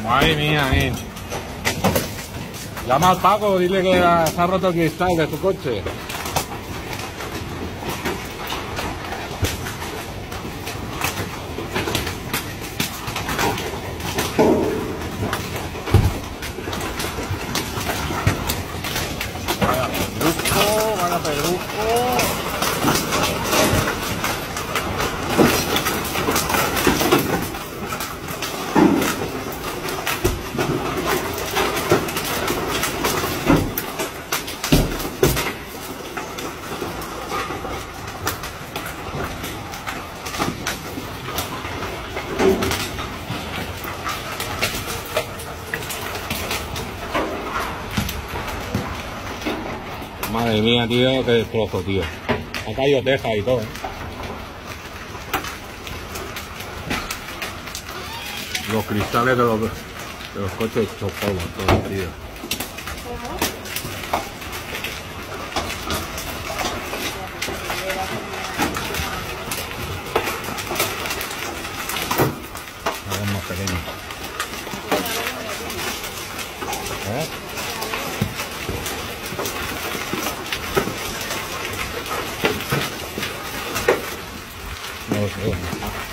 Madre mía, llama al Paco, dile que se ha roto el cristal de su coche. Vaya pedrusco. Madre mía, tío, qué destrozo, tío. Ha caído teja y todo, Los cristales de los coches chocados, todo, tío. Algo más pequeño. No lo sé.